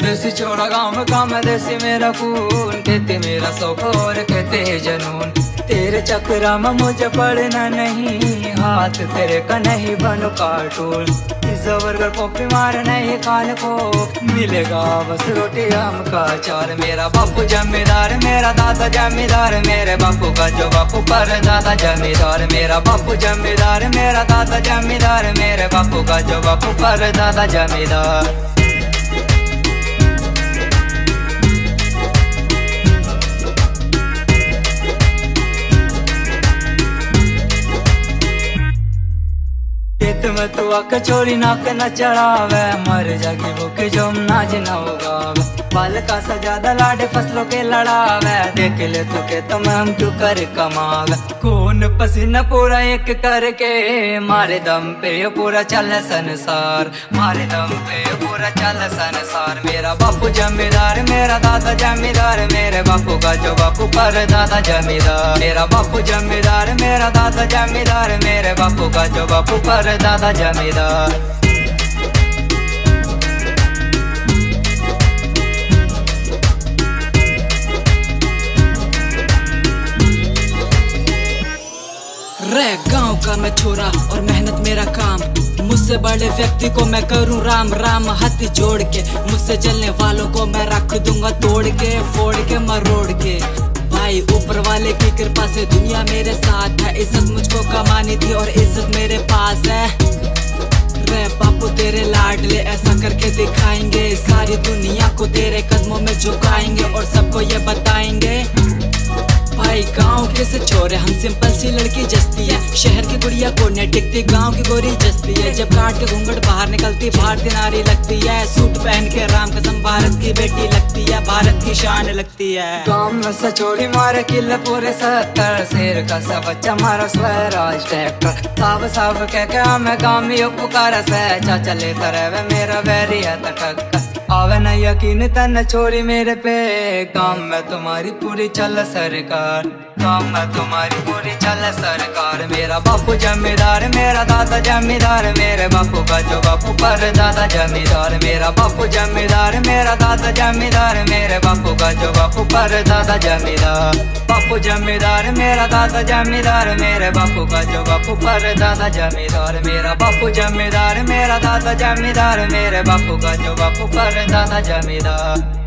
देसी छोड़ा गाँव में काम है, देसी मेरा खून, कहते मेरा शौक और कहते है जनून। तेरे चक्रा में मुझे पढ़ना नहीं, हाथ तेरे का नहीं बनो कार्टून। पिज्जा बर्गर कॉफी मार नहीं कान को, मिलेगा बस रोटी आम का चार। मेरा बापू जमींदार, मेरा दादा जमींदार, मेरे बापू का जो बापू पर दादा जमींदार। मेरा बापू जमींदार, मेरा दादा जमींदार, मेरे बापू का जो बापू पर दादा जमींदार। में तू आक चोरी नाक न चढ़ावे, मर जागी भूखे जो नाच न होगा। बाल का सजादा लाडे फसलों के लड़ावे, देख ले तू के तुम हम क्यों कर कमावे। खून पसीना पूरा एक करके, मारे दम पे पूरा चल संसार, मारे दम पे पूरा चल संसार। मेरा बापू जमींदार, मेरा दादा जमींदार, मेरे बापू का जो बापू पर दादा जमींदार। मेरा बापू जमींदार, मेरा दादा जमींदार, मेरे बापू का जो बापू पर दादा जमींदार। रे गांव का मैं छोरा और मेहनत मेरा काम, मुझसे बड़े व्यक्ति को मैं करूं राम राम हाथ जोड़ के। मुझसे चलने वालों को मैं रख दूंगा तोड़ के, फोड़ के मरोड़ के। भाई ऊपर वाले की कृपा से दुनिया मेरे साथ है, इज्जत मुझको कमानी थी और इज्जत मेरे पास है। रे बापू तेरे लाडले ऐसा करके दिखाएंगे, सारी दुनिया को तेरे कदमों में झुकाएंगे और सबको ये बताएंगे। भाई गांव के से छोरे हम सिंपल सी लड़की जस्ती है, शहर की गुड़िया को न टिकती गांव की गोरी जस्ती है। जब काट के घूंघट बाहर निकलती भारतीय नारी लगती है, सूट पहन के राम कसम भारत की बेटी लगती है, भारत की शान लगती है। गाँव में से छोड़ी मारे किले पूरे 70, शेर का सा बच्चा मारा स्वराज ट्रैक्टर। साफ साफ कह के हमें गाँव में पुकारा से, चाचा लेता रहे मेरा वैरी है टक्कर। आवे न यकीन तन छोरी मेरे पे, गाँव में तुम्हारी पूरी चल सरकार, गाँव में तुम्हारी पूरी चल सरकार। मेरा बापू जमींदार, मेरा दादा जमींदार, मेरे बापू का जो बापू पर दादा जमींदार। मेरा बापू जमींदार, मेरा दादा जमींदार, मेरे बापू का जो बापू पर दादा जमींदार। बापू जमींदार, मेरा दादा जमींदार, मेरे बापू का जो बापू पर दादा जमींदार। मेरा बापू जमींदार, मेरा दादा जमींदार, मेरे बापू का जो बापू पर दादा जमींदार।